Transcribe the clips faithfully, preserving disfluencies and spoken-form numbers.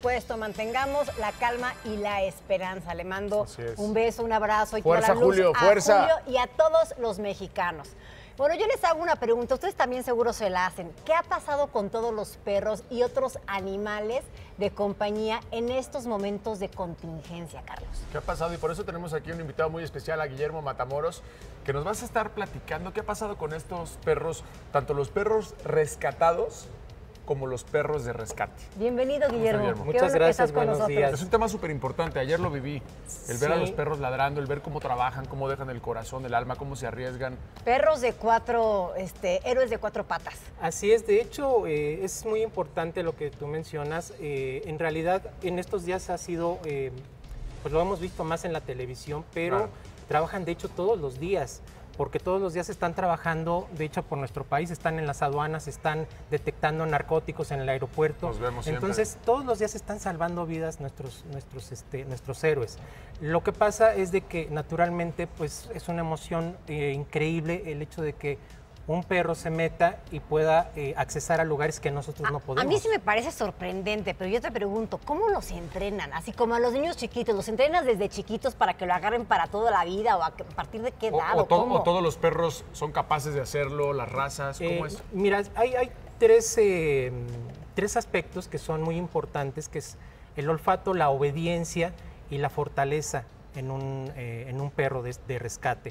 supuesto, mantengamos la calma y la esperanza. Le mando un beso, un abrazo y fuerza, toda la luz Julio, a fuerza. Julio y a todos los mexicanos. Bueno, yo les hago una pregunta, ustedes también seguro se la hacen. ¿Qué ha pasado con todos los perros y otros animales de compañía en estos momentos de contingencia, Carlos? ¿Qué ha pasado? Y por eso tenemos aquí un invitado muy especial, a Guillermo Matamoros, que nos vas a estar platicando qué ha pasado con estos perros, tanto los perros rescatados como los perros de rescate. Bienvenido, Guillermo. Guillermo? Qué Muchas bueno que gracias, estás con buenos nosotros. días. Es un tema súper importante, ayer lo viví, el ver Sí. a los perros ladrando, el ver cómo trabajan, cómo dejan el corazón, el alma, cómo se arriesgan. Perros de cuatro, este, héroes de cuatro patas. Así es, de hecho, eh, es muy importante lo que tú mencionas. Eh, en realidad, en estos días ha sido, eh, pues lo hemos visto más en la televisión, pero Claro. trabajan de hecho todos los días, porque todos los días están trabajando, de hecho, por nuestro país, están en las aduanas, están detectando narcóticos en el aeropuerto. Los vemos siempre. Entonces, todos los días están salvando vidas nuestros, nuestros, este, nuestros héroes. Lo que pasa es de que, naturalmente, pues es una emoción eh, increíble el hecho de que un perro se meta y pueda eh, accesar a lugares que nosotros no A, podemos. a mí sí me parece sorprendente, pero yo te pregunto, ¿cómo los entrenan? Así como a los niños chiquitos, ¿los entrenas desde chiquitos para que lo agarren para toda la vida o a, que- a partir de qué O, edad? o ¿O to- cómo? o todos los perros son capaces de hacerlo, las razas, ¿cómo Eh, es? Mira, hay, hay tres, eh, tres aspectos que son muy importantes, que es el olfato, la obediencia y la fortaleza en un, eh, en un perro de, de rescate.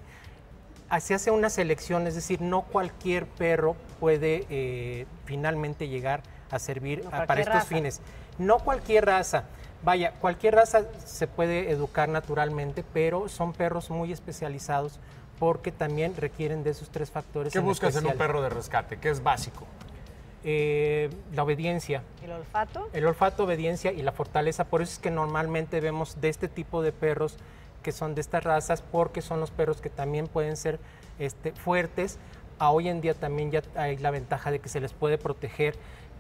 Se hace una selección, es decir, no cualquier perro puede eh, finalmente llegar a servir No a- para cualquier estos raza. fines. No cualquier raza. Vaya, cualquier raza se puede educar naturalmente, pero son perros muy especializados porque también requieren de esos tres factores. ¿Qué buscas en un especial. perro de rescate? ¿Qué es básico? Eh, la obediencia, ¿El olfato? el olfato, obediencia y la fortaleza. Por eso es que normalmente vemos de este tipo de perros que son de estas razas, porque son los perros que también pueden ser este, fuertes. A hoy en día también ya hay la ventaja de que se les puede proteger.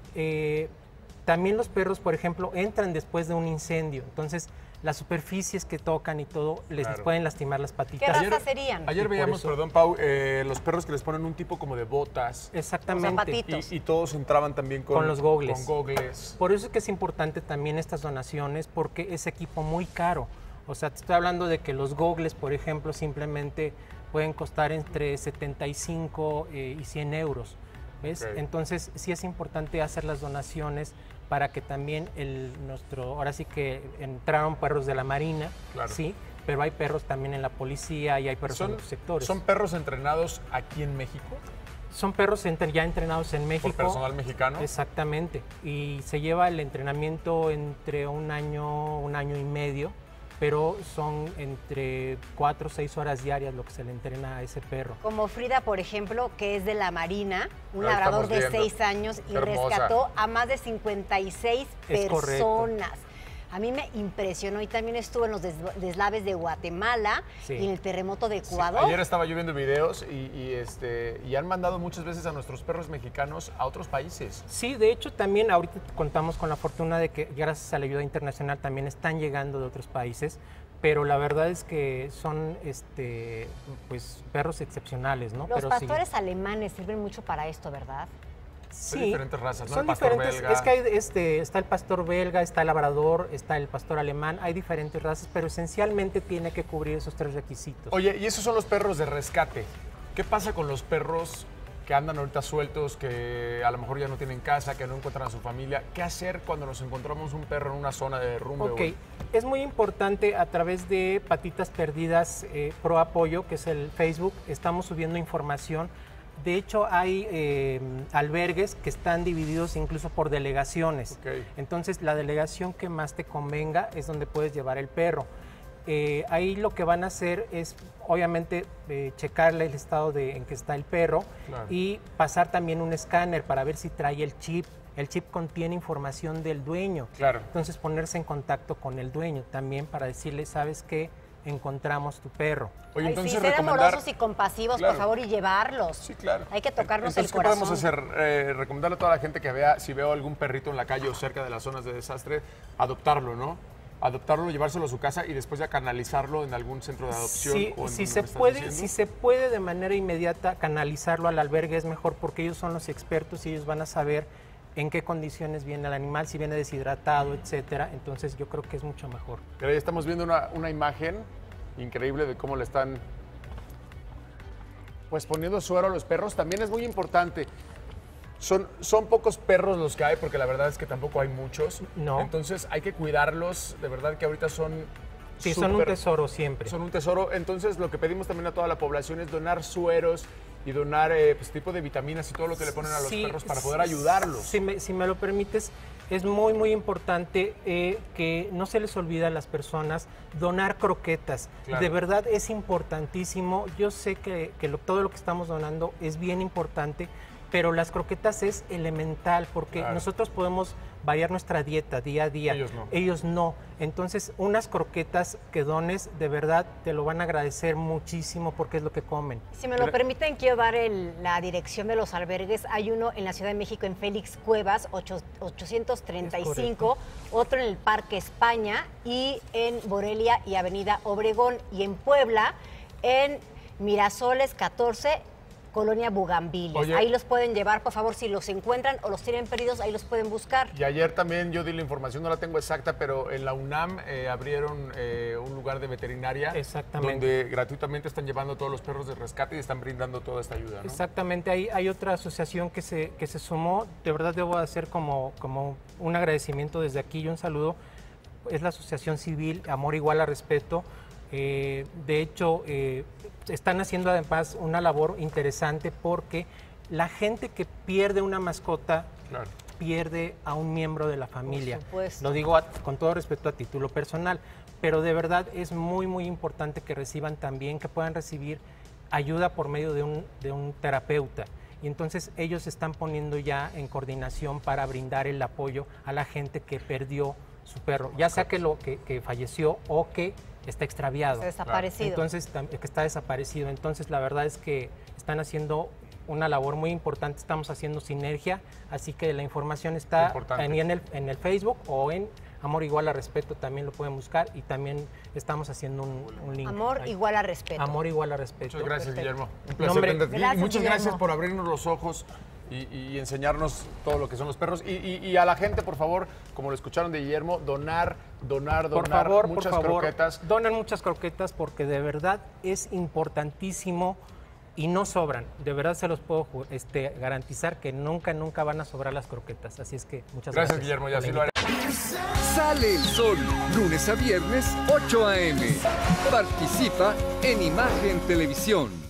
Eh, también los perros, por ejemplo, entran después de un incendio. Entonces, las superficies que tocan y todo les Claro. pueden lastimar las ¿Qué patitas. raza serían? Ayer Y por veíamos, eso- perdón, Pau, eh, los perros que les ponen un tipo como de botas. Exactamente. zapatitos. Y, y todos entraban también con, Con los gogles. Con gogles. Por eso es que es importante también estas donaciones, porque es equipo muy caro. O sea, te estoy hablando de que los gogles, por ejemplo, simplemente pueden costar entre setenta y cinco eh, y cien euros. ¿Ves? Ok. Entonces, sí es importante hacer las donaciones para que también el nuestro, ahora sí que entraron perros de la Marina, Claro. sí, pero hay perros también en la policía y hay perros en ¿Son, otros sectores. ¿Son perros entrenados aquí en México Son perros entre- ya entrenados en México. por personal mexicano? Exactamente. Y se lleva el entrenamiento entre un año, un año y medio, pero son entre cuatro o seis horas diarias lo que se le entrena a ese perro. Como Frida, por ejemplo, que es de la Marina, un Ahí labrador estamos de viendo. seis años y Qué hermosa. rescató a más de cincuenta y seis Es correcto. personas. A mí me impresionó y también estuvo en los des- deslaves de Guatemala Sí. y en el terremoto de Sí, Ecuador. ayer estaba yo viendo videos y, y, este, y han mandado muchas veces a nuestros perros mexicanos a otros países. Sí, de hecho también ahorita contamos con la fortuna de que gracias a la ayuda internacional también están llegando de otros países, pero la verdad es que son este, pues, perros excepcionales, ¿no? Los pero sí. pastores alemanes sirven mucho para esto, ¿verdad? Hay diferentes razas, ¿no? Son El pastor diferentes. belga. Es que hay, este, está el pastor belga, está el labrador, está el pastor alemán, hay diferentes razas, pero esencialmente tiene que cubrir esos tres requisitos. Oye, y esos son los perros de rescate. ¿Qué pasa con los perros que andan ahorita sueltos, que a lo mejor ya no tienen casa, que no encuentran a su familia? ¿Qué hacer cuando nos encontramos un perro en una zona de derrumbe? Ok, o- es muy importante a través de Patitas Perdidas eh, Pro Apoyo, que es el Facebook, estamos subiendo información. De hecho, hay eh, albergues que están divididos incluso por delegaciones. Ok. Entonces, la delegación que más te convenga es donde puedes llevar el perro. Eh, ahí lo que van a hacer es, obviamente, eh, checarle el estado de, en que está el perro Claro. y pasar también un escáner para ver si trae el chip. El chip contiene información del dueño. Claro. Entonces, ponerse en contacto con el dueño también para decirle, ¿sabes qué? Encontramos tu perro. Oye, Ay, entonces sí, ser recomendar... amorosos y compasivos, Claro. por favor, y llevarlos. Sí, claro. Hay que tocarnos Entonces, el ¿qué corazón. podemos hacer? Eh, recomendarle a toda la gente que vea, si veo algún perrito en la calle o cerca de las zonas de desastre, adoptarlo, ¿no? Adoptarlo, llevárselo a su casa y después ya canalizarlo en algún centro de adopción. Sí, o en si donde se me estás puede, diciendo. si se puede de manera inmediata canalizarlo al albergue es mejor porque ellos son los expertos y ellos van a saber en qué condiciones viene el animal, si viene deshidratado, etcétera. Entonces yo creo que es mucho mejor. Pero ahí estamos viendo una, una imagen increíble de cómo le están pues poniendo suero a los perros. También es muy importante. Son, son pocos perros los que hay, porque la verdad es que tampoco hay muchos. No. Entonces hay que cuidarlos. De verdad que ahorita son Sí, son un súper- tesoro siempre. Son un tesoro. Entonces lo que pedimos también a toda la población es donar sueros y donar eh, pues, tipo de vitaminas y todo lo que le ponen a los Sí, perros para sí, poder ayudarlos. Si me, si me lo permites, es muy, muy importante eh, que no se les olvide a las personas donar croquetas. Claro. De verdad es importantísimo. Yo sé que, que lo- todo lo que estamos donando es bien importante, pero las croquetas es elemental porque Claro. nosotros podemos variar nuestra dieta día a día. Ellos no. Ellos no. Entonces, unas croquetas que dones, de verdad te lo van a agradecer muchísimo porque es lo que comen. Si me lo permiten, quiero dar el- la dirección de los albergues. Hay uno en la Ciudad de México, en Félix Cuevas, ocho- ochocientos treinta y cinco, otro en el Parque España y en Morelia y Avenida Obregón. Y en Puebla, en Mirasoles catorce, Colonia Bugambilias. Oye. Ahí los pueden llevar, por favor, si los encuentran o los tienen perdidos, ahí los pueden buscar. Y ayer también yo di la información, no la tengo exacta, pero en la UNAM eh, abrieron eh, un lugar de veterinaria. Exactamente. Donde gratuitamente están llevando todos los perros de rescate y están brindando toda esta ayuda, ¿no? Exactamente, hay, hay otra asociación que se, que se sumó, de verdad debo hacer como, como un agradecimiento desde aquí y un saludo, es la Asociación Civil Amor Igual a Respeto. Eh, de hecho, eh, están haciendo además una labor interesante porque la gente que pierde una mascota Claro. pierde a un miembro de la familia. supuesto. Lo digo a- con todo respeto a título personal, pero de verdad es muy, muy importante que reciban también, que puedan recibir ayuda por medio de un, de un terapeuta. Y entonces ellos se están poniendo ya en coordinación para brindar el apoyo a la gente que perdió su perro, ya sea que, lo, que, que falleció o que está extraviado. Está desaparecido. Entonces, tam- que está desaparecido. Entonces, la verdad es que están haciendo una labor muy importante, estamos haciendo sinergia, así que la información está Importante. en, en el, en el Facebook o en Amor Igual a Respeto, también lo pueden buscar y también estamos haciendo un, un link. Amor ahí. igual a respeto. Amor Igual a Respeto. Muchas gracias, Perfecto. Guillermo. Un placer No, hombre, tenerte aquí. gracias, Y muchas Guillermo. gracias por abrirnos los ojos y, y enseñarnos todo lo que son los perros. Y, y- y a la gente, por favor, como lo escucharon de Guillermo, donar, donar, donar Por favor, muchas por favor, croquetas. donen muchas croquetas porque de verdad es importantísimo y no sobran. De verdad se los puedo ju- este, garantizar que nunca, nunca van a sobrar las croquetas. Así es que muchas Gracias, gracias. Guillermo, y por así la lo haré. Sale el sol, lunes a viernes, ocho a eme. Participa en Imagen Televisión.